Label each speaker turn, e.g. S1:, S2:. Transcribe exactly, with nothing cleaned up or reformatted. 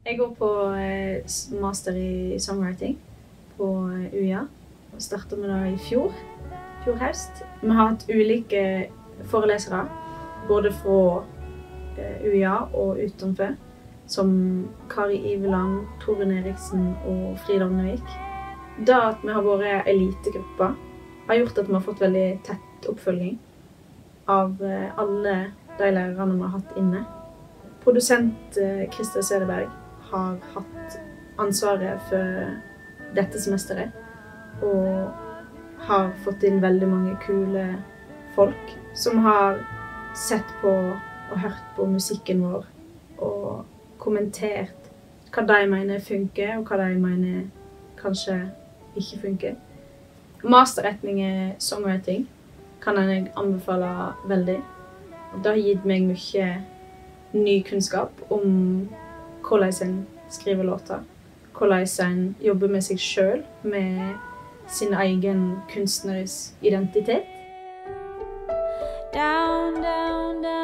S1: Jeg går på master i songwriting på U I A. Jeg startet med det i fjor, fjor høst. Vi har hatt ulike forelesere, både fra U I A og utenfor, som Kari Iveland, Torunn Eriksen og Frida Omnevik. Det at vi har vært elitegrupper har gjort at vi har fått veldig tett oppfølging av alle de lærerne vi har hatt inne. Produsent Christer Cederberg har hatt ansvaret for dette semesteret og har fått inn veldig mange kule folk som har sett på og hørt på musikken vår og kommentert hva de mener funker og hva de mener kanskje ikke funker. Masterretning er songwriting kan jeg anbefale veldig. Det har gitt meg mye ny kunnskap om hvordan en skriver låter, hvordan en jobber med seg selv, med sin egen kunstnerisk identitet. Down, down, down.